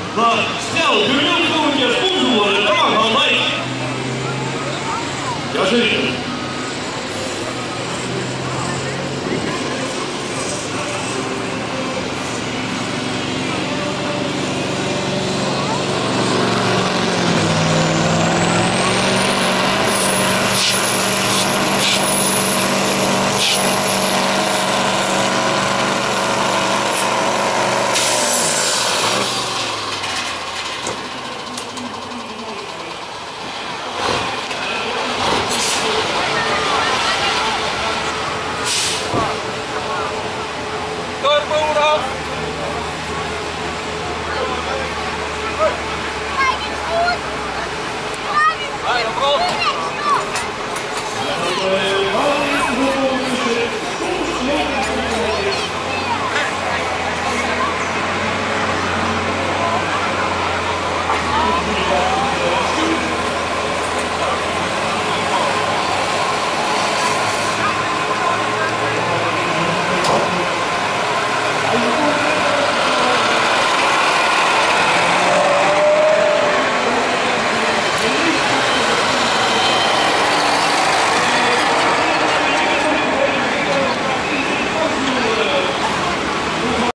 那小朋友跟我也不如我的刚好来，要是。